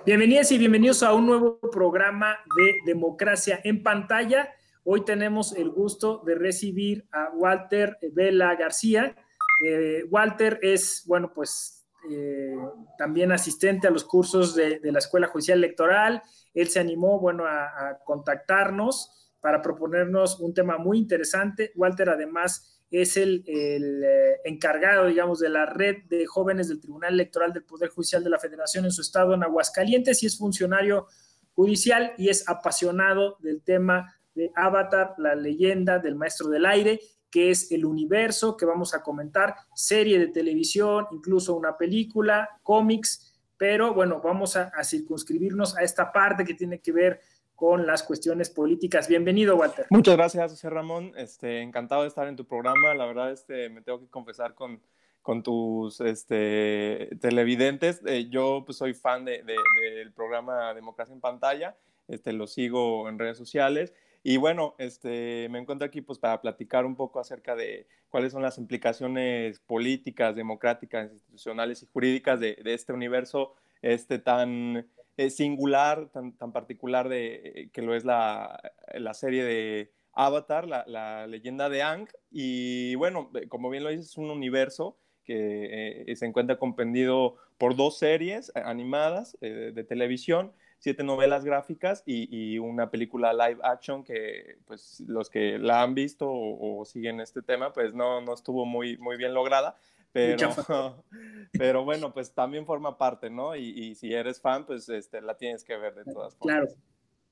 Bienvenidas y bienvenidos a un nuevo programa de Democracia en Pantalla. Hoy tenemos el gusto de recibir a Walter Vela García. Walter es, bueno, pues también asistente a los cursos de la Escuela Judicial Electoral. Él se animó, bueno, a contactarnos para proponernos un tema muy interesante. Walter, además, es el encargado, digamos, de la red de jóvenes del Tribunal Electoral del Poder Judicial de la Federación en su estado, en Aguascalientes, y es funcionario judicial y es apasionado del tema de Avatar, la leyenda del maestro del aire, que es el universo que vamos a comentar, serie de televisión, incluso una película, cómics, pero bueno, vamos a circunscribirnos a esta parte que tiene que ver con las cuestiones políticas. Bienvenido, Walter. Muchas gracias, José Ramón. Encantado de estar en tu programa. La verdad, me tengo que confesar con tus televidentes. Yo pues, soy fan del programa Democracia en Pantalla. Lo sigo en redes sociales. Y bueno, me encuentro aquí pues, para platicar un poco acerca de cuáles son las implicaciones políticas, democráticas, institucionales y jurídicas de este universo tan singular, tan particular que lo es la serie de Avatar, la leyenda de Aang. Y bueno, como bien lo dices, es un universo que se encuentra comprendido por 2 series animadas de televisión, 7 novelas gráficas y una película live action que pues los que la han visto o siguen este tema pues no estuvo muy bien lograda, pero, pero bueno, pues también forma parte, ¿no? Y si eres fan, pues la tienes que ver de todas Claro. formas.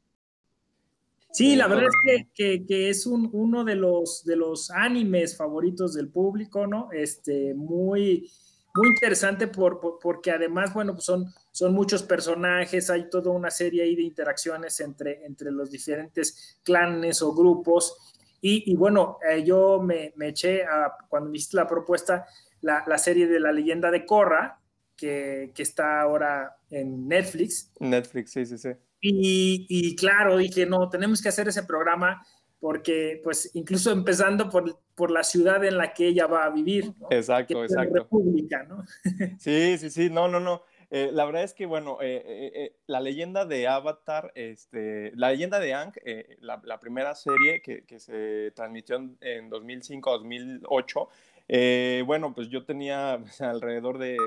Sí, la verdad es que es uno de los animes favoritos del público, ¿no? Muy interesante porque además, bueno, pues son muchos personajes, hay toda una serie ahí de interacciones entre los diferentes clanes o grupos. Y bueno, yo me eché, cuando viste la propuesta, la serie de la leyenda de Korra, que está ahora en Netflix. Netflix, sí, sí, sí. Y claro, dije, no, tenemos que hacer ese programa porque, pues, incluso empezando por la ciudad en la que ella va a vivir, ¿no? Que es Exacto, la exacto. República, ¿no? Sí, sí, sí, no. La verdad es que, bueno, la leyenda de Avatar, la leyenda de Aang, la primera serie que se transmitió en 2005-2008, bueno, pues yo tenía pues, alrededor de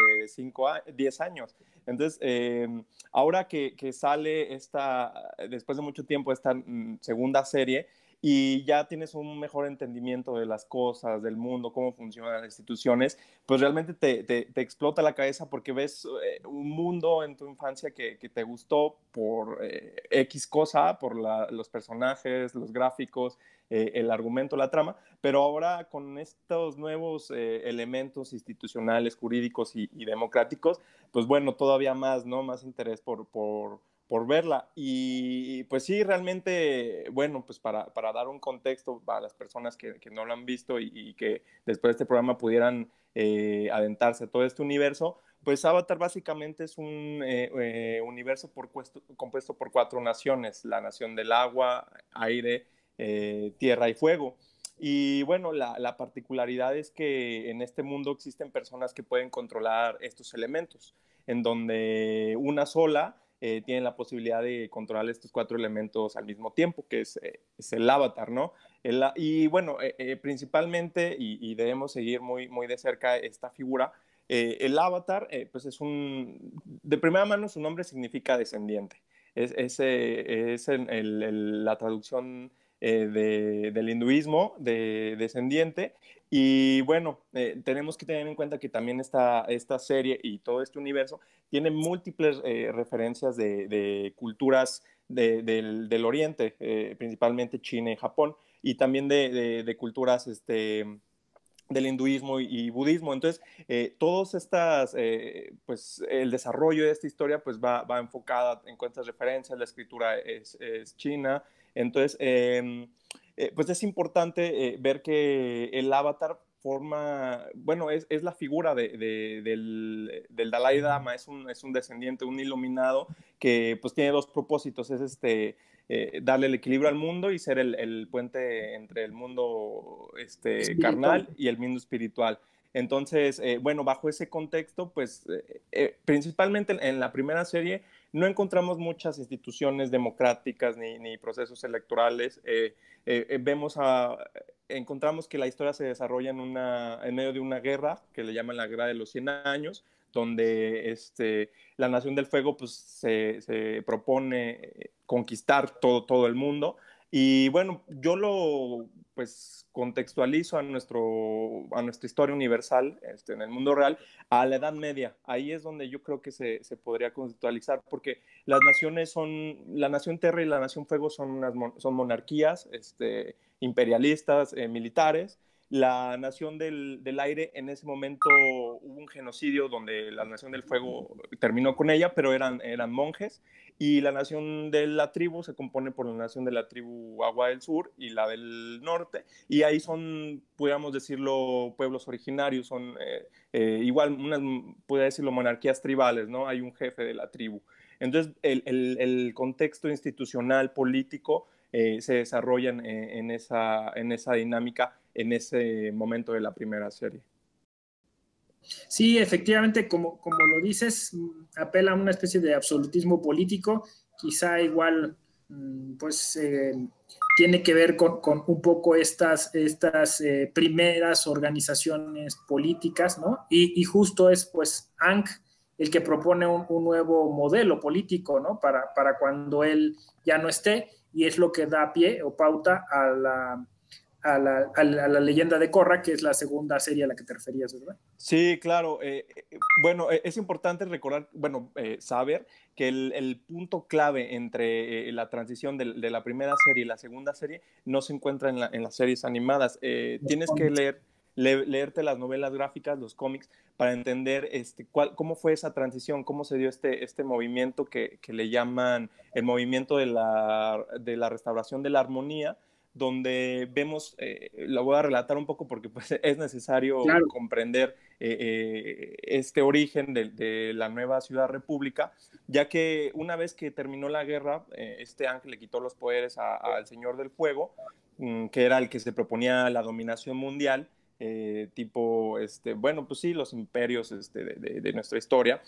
10 años. Entonces, ahora que sale después de mucho tiempo, esta segunda serie, y ya tienes un mejor entendimiento de las cosas, del mundo, cómo funcionan las instituciones, pues realmente te explota la cabeza porque ves un mundo en tu infancia que te gustó por X cosa, por los personajes, los gráficos, el argumento, la trama, pero ahora con estos nuevos elementos institucionales, jurídicos y democráticos, pues bueno, todavía más, ¿no? Más interés por verla. Y pues sí, realmente, bueno, pues para dar un contexto para las personas que no lo han visto y que después de este programa pudieran adentrarse a todo este universo, pues Avatar básicamente es un universo compuesto por 4 naciones: la nación del agua, aire, tierra y fuego. Y bueno, la particularidad es que en este mundo existen personas que pueden controlar estos elementos, en donde una sola tiene la posibilidad de controlar estos 4 elementos al mismo tiempo, que es el avatar, ¿no? Y bueno, principalmente, y debemos seguir muy de cerca esta figura, el avatar, pues de primera mano su nombre significa descendiente. Es la traducción del hinduismo de descendiente. Y bueno, tenemos que tener en cuenta que también esta serie y todo este universo tiene múltiples referencias de culturas del Oriente, principalmente China y Japón, y también de culturas del hinduismo y budismo. Entonces, todas estas, pues el desarrollo de esta historia pues va enfocada en cuántas referencias, la escritura es china. Entonces, pues es importante ver que el avatar bueno, es la figura del Dalai Lama, es un descendiente, un iluminado que pues tiene 2 propósitos: es darle el equilibrio al mundo y ser el puente entre el mundo Espiritual. carnal y el mundo espiritual. Entonces, bueno, bajo ese contexto, pues principalmente en la primera serie no encontramos muchas instituciones democráticas ni procesos electorales. Encontramos que la historia se desarrolla en medio de una guerra que le llaman la Guerra de los 100 años, donde la Nación del Fuego pues, se propone conquistar todo el mundo. Y bueno, yo lo pues contextualizo a nuestra historia universal en el mundo real, a la Edad Media. Ahí es donde yo creo que se podría contextualizar, porque la Nación Tierra y la Nación Fuego son monarquías imperialistas, militares. La Nación del Aire, en ese momento hubo un genocidio donde la Nación del Fuego terminó con ella, pero eran monjes, y la Nación de la Tribu se compone por la Nación de la Tribu Agua del Sur y la del Norte, y ahí son, podríamos decirlo, pueblos originarios, son igual, podría decirlo, monarquías tribales, ¿no? Hay un jefe de la tribu. Entonces, el contexto institucional, político, se desarrollan en esa dinámica en ese momento de la primera serie. Sí, efectivamente, como lo dices, apela a una especie de absolutismo político, quizá igual, pues, tiene que ver con un poco estas primeras organizaciones políticas, ¿no? Y justo es, pues, Aang el que propone un nuevo modelo político, ¿no? Para cuando él ya no esté, y es lo que da pie o pauta a la leyenda de Korra, que es la segunda serie a la que te referías, ¿verdad? Sí, claro. Bueno, es importante recordar, saber que el punto clave entre la transición de la primera serie y la segunda serie no se encuentra en las series animadas. Tienes que leerte las novelas gráficas, los cómics, para entender cómo fue esa transición, cómo se dio este movimiento que le llaman el movimiento de la restauración de la armonía, donde vemos, lo voy a relatar un poco porque pues, es necesario Claro. comprender este origen de la nueva ciudad república, ya que una vez que terminó la guerra, Ángel le quitó los poderes al Señor del Fuego, que era el que se proponía la dominación mundial, tipo, bueno, pues sí, los imperios de nuestra historia.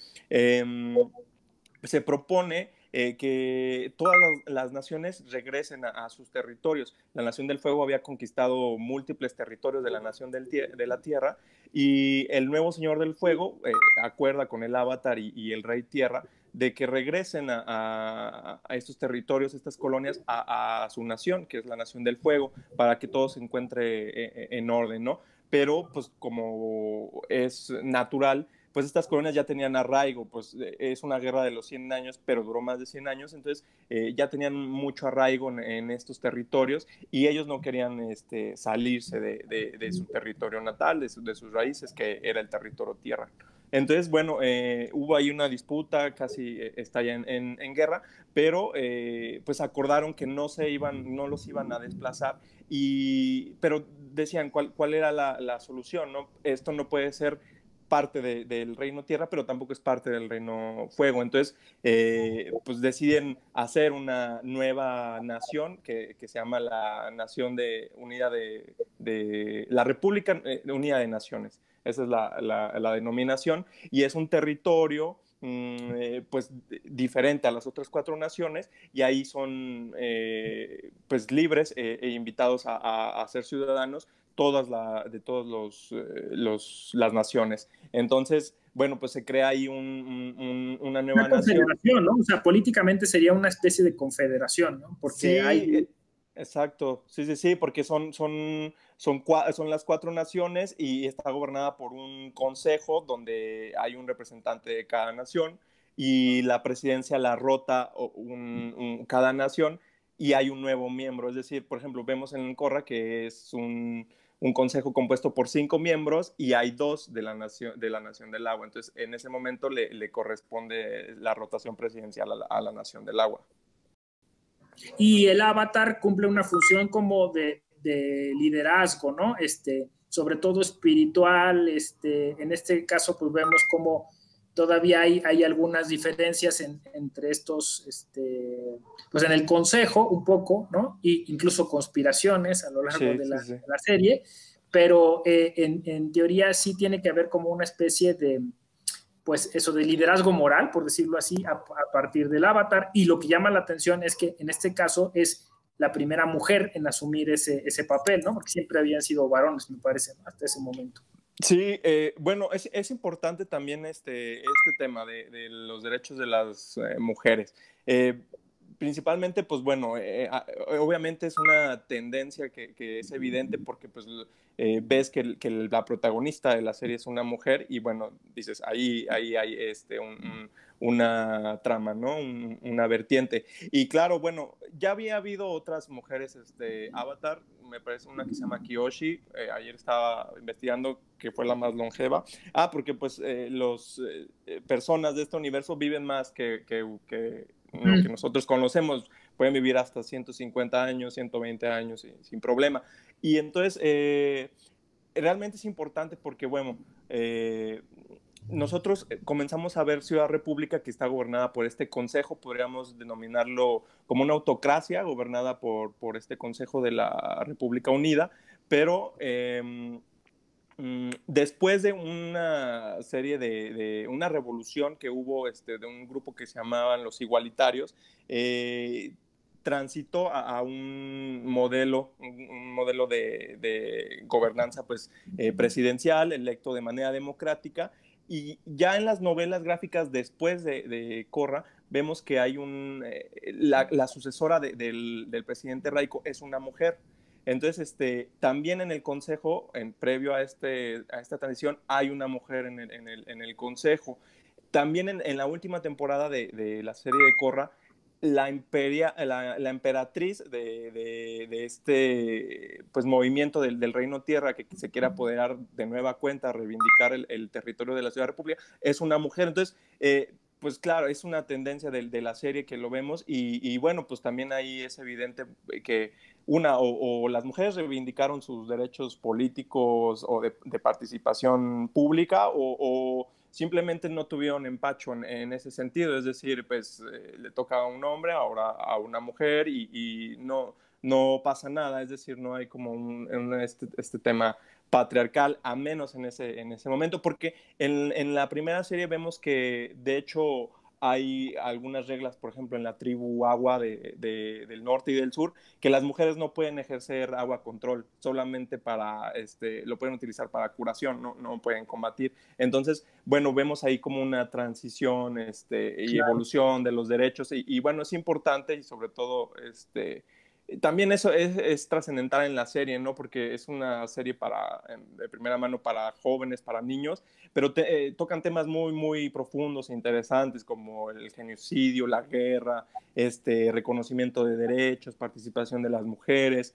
Se propone que todas las naciones regresen a sus territorios. La Nación del Fuego había conquistado múltiples territorios de la Nación de la Tierra, y el nuevo Señor del Fuego acuerda con el Avatar y el Rey Tierra de que regresen a estos territorios, estas colonias, a su nación, que es la Nación del Fuego, para que todo se encuentre en orden, ¿no? Pero, pues, como es natural, pues estas colonias ya tenían arraigo, pues es una guerra de los 100 años, pero duró más de 100 años, entonces ya tenían mucho arraigo en estos territorios, y ellos no querían salirse de su territorio natal, de sus raíces, que era el territorio tierra. Entonces, bueno, hubo ahí una disputa, casi estalla en guerra, pero pues acordaron que no los iban a desplazar, pero decían cuál era la solución, ¿no? Esto no puede ser parte del reino tierra, pero tampoco es parte del reino fuego. Entonces, pues deciden hacer una nueva nación que se llama la Nación Unida la República Unida de Naciones. Esa es la denominación, y es un territorio pues diferente a las otras 4 naciones, y ahí son pues libres e invitados a ser ciudadanos de todas las naciones. Entonces, bueno, pues se crea ahí una nueva nación. Confederación, ¿no? O sea, políticamente sería una especie de confederación, ¿no? Porque Sí, exacto. Sí, porque son las 4 naciones, y está gobernada por un consejo donde hay un representante de cada nación, y la presidencia la rota cada nación, y hay un nuevo miembro. Es decir, por ejemplo, vemos en Korra que es un consejo compuesto por 5 miembros, y hay 2 de la nación del agua. Entonces, en ese momento le corresponde la rotación presidencial a la nación del agua. Y el avatar cumple una función como de liderazgo, ¿no? Sobre todo espiritual, en este caso pues vemos como todavía hay algunas diferencias entre estos, pues en el consejo un poco, ¿no? Y incluso conspiraciones a lo largo de la serie, pero en teoría sí tiene que haber como una especie pues eso de liderazgo moral, por decirlo así, a partir del Avatar. Y lo que llama la atención es que en este caso es la primera mujer en asumir ese papel, ¿no? Porque siempre habían sido varones, me parece, ¿no? Hasta ese momento. Sí, bueno, es importante también este tema de los derechos de las mujeres. Principalmente, pues bueno, obviamente es una tendencia que es evidente porque pues ves que la protagonista de la serie es una mujer y bueno, dices, ahí hay una trama, ¿no? Una vertiente. Y claro, bueno, ya había habido otras mujeres, Avatar, me parece una que se llama Kyoshi, ayer estaba investigando que fue la más longeva. Porque pues los personas de este universo viven más que lo que nosotros conocemos, pueden vivir hasta 150 años, 120 años sin problema. Y entonces, realmente es importante porque, bueno, nosotros comenzamos a ver Ciudad República que está gobernada por este consejo, podríamos denominarlo como una autocracia gobernada por este consejo de la República Unida, pero después de una serie de una revolución que hubo de un grupo que se llamaban los igualitarios, transitó a un modelo de gobernanza pues, presidencial, electo de manera democrática, y ya en las novelas gráficas después de Corra, vemos que hay la sucesora del presidente Raico es una mujer. Entonces, también en el consejo, previo a esta transición, hay una mujer en el consejo. También en la última temporada de la serie de Korra, la emperatriz de este pues, movimiento del Reino Tierra que se quiere apoderar de nueva cuenta, reivindicar el territorio de la Ciudad República, es una mujer. Entonces, pues claro, es una tendencia de la serie que lo vemos y bueno, pues también ahí es evidente que o las mujeres reivindicaron sus derechos políticos o de participación pública o simplemente no tuvieron empacho en ese sentido, es decir, pues le toca a un hombre, ahora a una mujer y no pasa nada, es decir, no hay como este tema patriarcal, a menos en ese momento, porque en la primera serie vemos que de hecho hay algunas reglas, por ejemplo, en la tribu Agua del norte y del sur, que las mujeres no pueden ejercer agua control, solamente lo pueden utilizar para curación, no pueden combatir. Entonces, bueno, vemos ahí como una transición y Claro. evolución de los derechos y bueno, es importante y sobre todo, también eso es trascendental en la serie, ¿no? Porque es una serie de primera mano para jóvenes, para niños, pero tocan temas muy, muy profundos e interesantes como el genocidio, la guerra, reconocimiento de derechos, participación de las mujeres,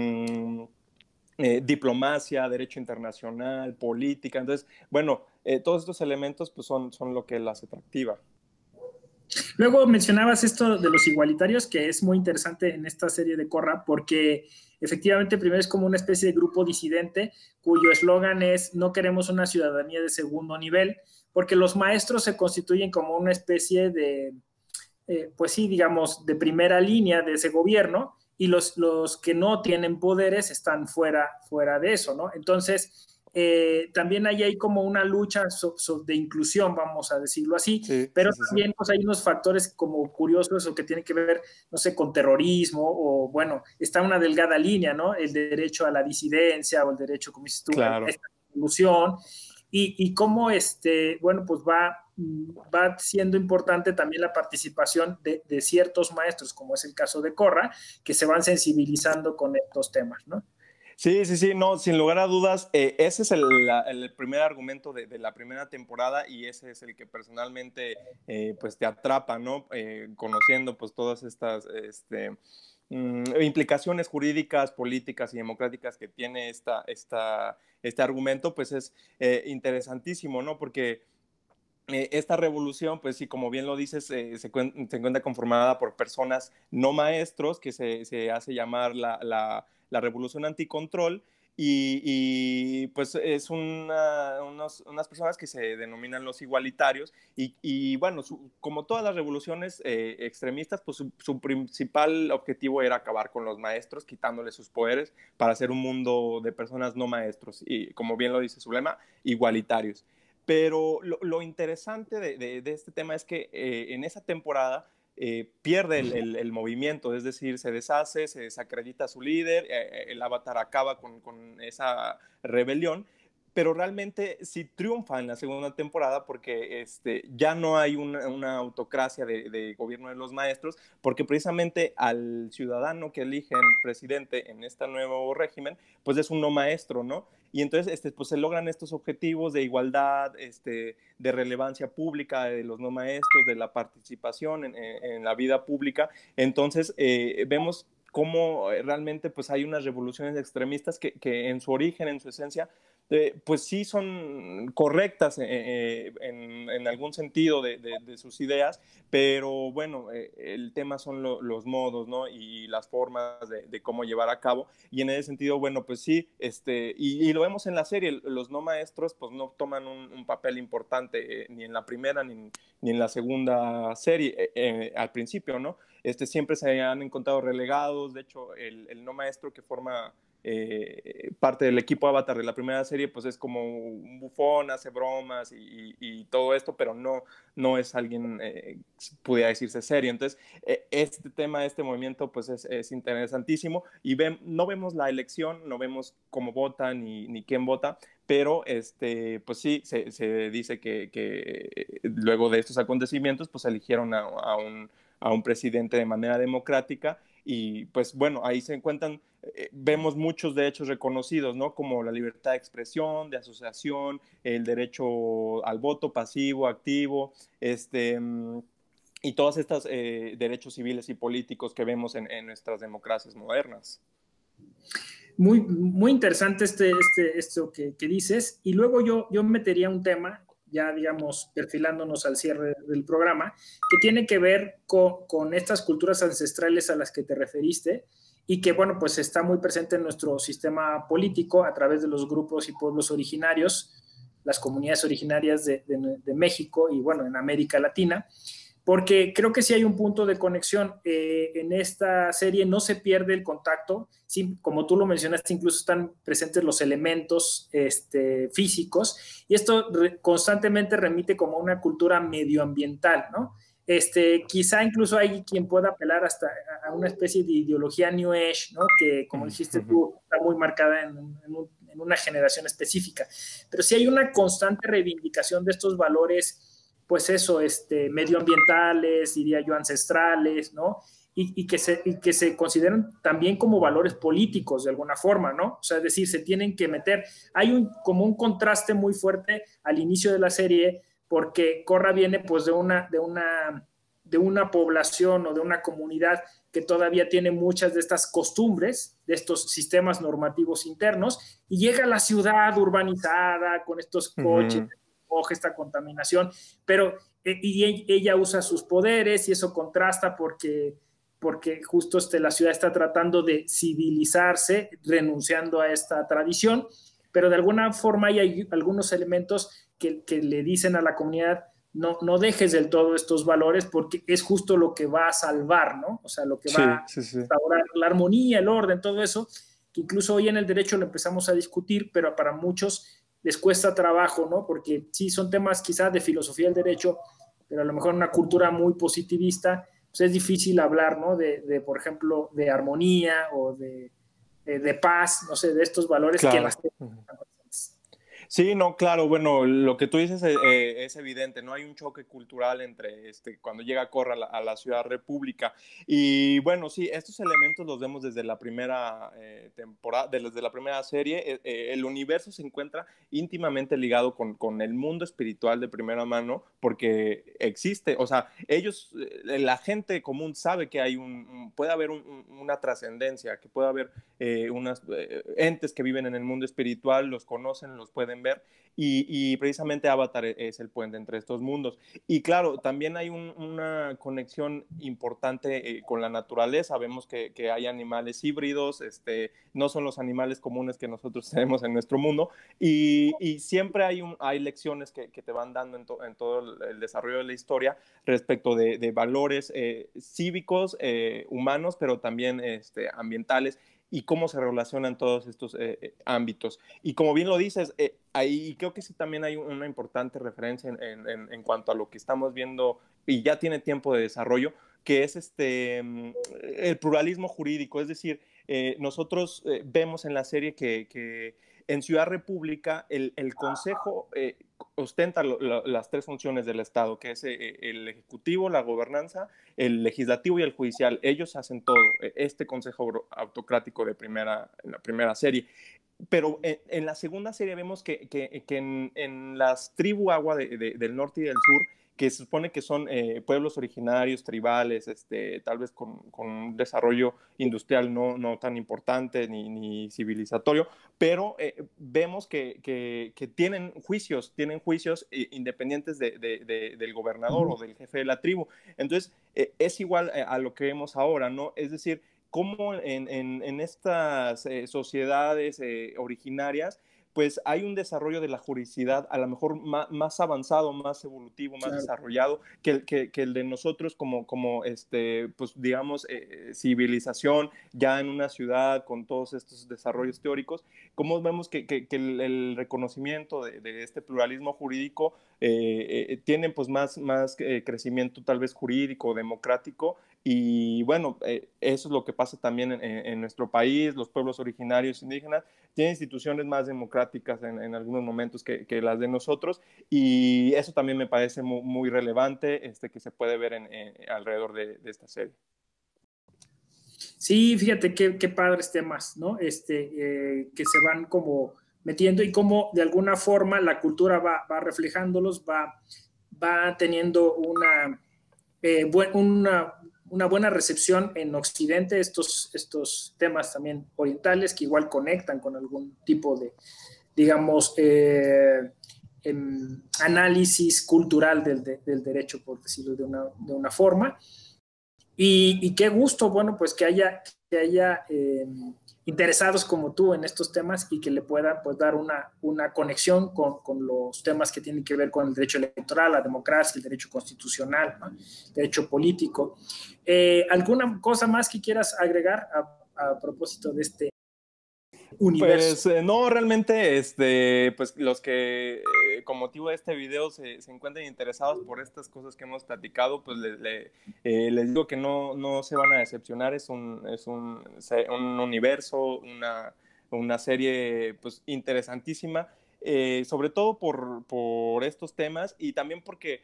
diplomacia, derecho internacional, política. Entonces, bueno, todos estos elementos pues, son lo que las atractiva. Luego mencionabas esto de los igualitarios, que es muy interesante en esta serie de Corra, porque efectivamente primero es como una especie de grupo disidente cuyo eslogan es no queremos una ciudadanía de segundo nivel, porque los maestros se constituyen como una especie de, pues sí, digamos, de primera línea de ese gobierno y los que no tienen poderes están fuera de eso, ¿no? Entonces, también hay como una lucha de inclusión, vamos a decirlo así, Sí, pero sí, sí, sí. también pues, hay unos factores como curiosos o que tienen que ver, no sé, con terrorismo o, bueno, está una delgada línea, ¿no? El derecho a la disidencia o el derecho, como dices tú, a Claro. esta inclusión y cómo, bueno, pues va siendo importante también la participación de ciertos maestros, como es el caso de Corra, que se van sensibilizando con estos temas, ¿no? Sí, sí, sí, no, sin lugar a dudas, ese es el primer argumento de la primera temporada y ese es el que personalmente pues te atrapa, ¿no? Conociendo pues todas estas implicaciones jurídicas, políticas y democráticas que tiene este argumento, pues es interesantísimo, ¿no? Porque esta revolución, pues sí, como bien lo dices, se encuentra conformada por personas no maestros, que se hace llamar la revolución anticontrol, pues es unas personas que se denominan los igualitarios, y bueno, como todas las revoluciones extremistas, pues su principal objetivo era acabar con los maestros, quitándoles sus poderes para hacer un mundo de personas no maestros, y como bien lo dice su lema, igualitarios. Pero lo interesante de este tema es que en esa temporada pierde el movimiento, es decir, se deshace, se desacredita a su líder, el Avatar acaba con esa rebelión, pero realmente sí triunfa en la segunda temporada porque ya no hay una autocracia de gobierno de los maestros, porque precisamente al ciudadano que eligen presidente en este nuevo régimen, pues es un no maestro, ¿no? Y entonces pues se logran estos objetivos de igualdad, de relevancia pública de los no maestros, de la participación en la vida pública. Entonces vemos cómo realmente pues hay unas revoluciones extremistas que en su origen, en su esencia, pues sí son correctas en algún sentido de sus ideas, pero bueno, el tema son los modos, ¿no? Y las formas de cómo llevar a cabo. Y en ese sentido, bueno, pues sí, y lo vemos en la serie, los no maestros pues no toman un papel importante ni en la primera ni en la segunda serie, al principio, ¿no? Siempre se han encontrado relegados, de hecho, el no maestro que forma parte del equipo Avatar de la primera serie, pues es como un bufón, hace bromas y todo esto, pero no es alguien, pudiera decirse, serio. Entonces, este tema, este movimiento, pues es interesantísimo y no vemos la elección, no vemos cómo vota ni quién vota, pero pues sí, se dice que luego de estos acontecimientos, pues eligieron a un presidente de manera democrática y pues bueno, ahí se encuentran, vemos muchos derechos reconocidos, ¿no? Como la libertad de expresión, de asociación, el derecho al voto pasivo, activo, y todos estos derechos civiles y políticos que vemos en nuestras democracias modernas. Muy, muy interesante esto que dices. Y luego yo metería un tema, ya digamos, perfilándonos al cierre del programa, que tiene que ver con estas culturas ancestrales a las que te referiste y que, bueno, pues está muy presente en nuestro sistema político a través de los grupos y pueblos originarios, las comunidades originarias de México y, bueno, en América Latina, porque creo que sí hay un punto de conexión. En esta serie no se pierde el contacto, sí, como tú lo mencionaste, incluso están presentes los elementos físicos, y esto constantemente remite como a una cultura medioambiental, ¿no? Quizá incluso hay quien pueda apelar hasta a una especie de ideología New Age, ¿no? Que, como dijiste tú, está muy marcada en una generación específica. Pero sí hay una constante reivindicación de estos valores, pues eso, medioambientales, diría yo, ancestrales, ¿no? Y que se consideran también como valores políticos de alguna forma, ¿no? O sea, es decir, se tienen que meter. Hay como un contraste muy fuerte al inicio de la serie, porque Korra viene pues de una población o de una comunidad que todavía tiene muchas de estas costumbres, de estos sistemas normativos internos, y llega a la ciudad urbanizada con estos coches, esta contaminación, pero y ella usa sus poderes y eso contrasta porque justo la ciudad está tratando de civilizarse, renunciando a esta tradición, pero de alguna forma hay algunos elementos que le dicen a la comunidad, no dejes del todo estos valores porque es justo lo que va a salvar, ¿no? O sea, lo que va Sí, a sí, sí. restaurar la armonía, el orden, todo eso, que incluso hoy en el derecho lo empezamos a discutir, pero para muchos les cuesta trabajo, ¿no? Porque sí, son temas quizás de filosofía del derecho, pero a lo mejor en una cultura muy positivista, pues es difícil hablar, ¿no? Por ejemplo, de armonía o de paz, no sé, de estos valores que en las Claro. Sí, no, claro, bueno, lo que tú dices es evidente, ¿no? Hay un choque cultural entre cuando llega Korra a la Ciudad República. Y bueno, sí, estos elementos los vemos desde la primera temporada, desde la primera serie. El universo se encuentra íntimamente ligado con el mundo espiritual de primera mano, porque existe, o sea, ellos, la gente común sabe que hay puede haber una trascendencia, que puede haber unos entes que viven en el mundo espiritual, los conocen, los pueden ver, y precisamente Avatar es el puente entre estos mundos. Y claro, también hay una conexión importante con la naturaleza. Vemos que hay animales híbridos, no son los animales comunes que nosotros tenemos en nuestro mundo, y siempre hay lecciones que te van dando en todo el desarrollo de la historia respecto de valores cívicos, humanos, pero también ambientales. y cómo se relacionan todos estos ámbitos. Y como bien lo dices, ahí creo que sí también hay una importante referencia en cuanto a lo que estamos viendo y ya tiene tiempo de desarrollo, que es el pluralismo jurídico. Es decir, nosotros vemos en la serie que en Ciudad República el Consejo ostenta las tres funciones del Estado, que es el Ejecutivo, la gobernanza, el Legislativo y el Judicial. Ellos hacen todo, este Consejo autocrático en la primera serie. Pero en la segunda serie vemos que en las tribus agua del norte y del sur, que se supone que son pueblos originarios, tribales, tal vez con un desarrollo industrial no tan importante ni civilizatorio, pero vemos que tienen juicios independientes del gobernador o del jefe de la tribu. Entonces, es igual a lo que vemos ahora, ¿no? Es decir, cómo en estas sociedades originarias, pues hay un desarrollo de la juridicidad a lo mejor más avanzado, más evolutivo, más desarrollado que el de nosotros como pues digamos, civilización ya en una ciudad con todos estos desarrollos teóricos. Cómo vemos que el reconocimiento de este pluralismo jurídico tiene pues más crecimiento tal vez jurídico, democrático. Y bueno, eso es lo que pasa también en nuestro país. Los pueblos originarios indígenas tienen instituciones más democráticas en algunos momentos que las de nosotros, y eso también me parece muy relevante, que se puede ver alrededor de esta serie. Sí, fíjate qué padres temas, ¿no? Que se van como metiendo y cómo de alguna forma la cultura va reflejándolos, va teniendo una buena recepción en Occidente, estos temas también orientales que igual conectan con algún tipo de, digamos, análisis cultural del derecho, por decirlo de una forma. Y qué gusto, bueno, pues que haya interesados como tú en estos temas y que le puedan pues, dar una conexión con los temas que tienen que ver con el derecho electoral, la democracia, el derecho constitucional, ¿no? El derecho político. ¿Alguna cosa más que quieras agregar a propósito de este universo? Pues no, realmente, pues los que con motivo de este video se encuentren interesados por estas cosas que hemos platicado, pues les digo que no se van a decepcionar. Es un universo, una serie pues interesantísima, sobre todo por estos temas, y también porque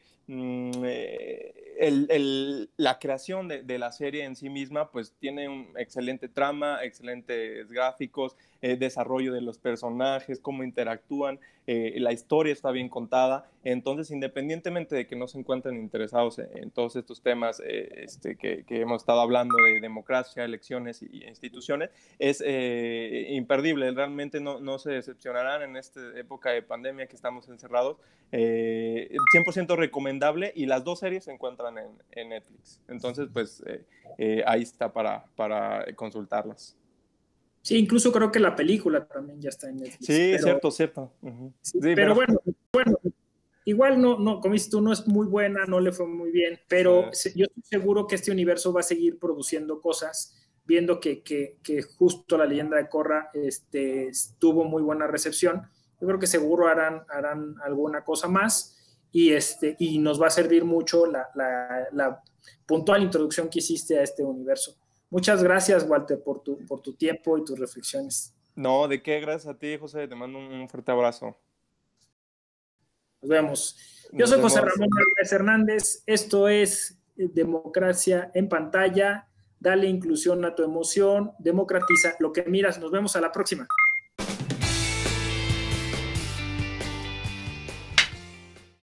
la creación de la serie en sí misma pues tiene un excelente trama, excelentes gráficos, desarrollo de los personajes, cómo interactúan, la historia está bien contada. Entonces, independientemente de que no se encuentren interesados en todos estos temas que hemos estado hablando de democracia, elecciones y instituciones, es imperdible. Realmente no se decepcionarán en esta época de pandemia que estamos encerrados. 100% recomendable, y las dos series se encuentran en Netflix. Entonces, pues ahí está para consultarlas. Sí, incluso creo que la película también ya está en Netflix. Sí, cierto. Uh-huh. Sí, pero bueno, igual como dices tú, no es muy buena, no le fue muy bien, pero yo estoy seguro que este universo va a seguir produciendo cosas, viendo que justo La Leyenda de Korra tuvo muy buena recepción. Yo creo que seguro harán alguna cosa más, y nos va a servir mucho la puntual introducción que hiciste a este universo. Muchas gracias, Walter, por tu tiempo y tus reflexiones. No, ¿de qué? Gracias a ti, José. Te mando un fuerte abrazo. Nos vemos. Yo soy José Ramón Álvarez Hernández. Esto es Democracia en Pantalla. Dale inclusión a tu emoción. Democratiza lo que miras. Nos vemos a la próxima.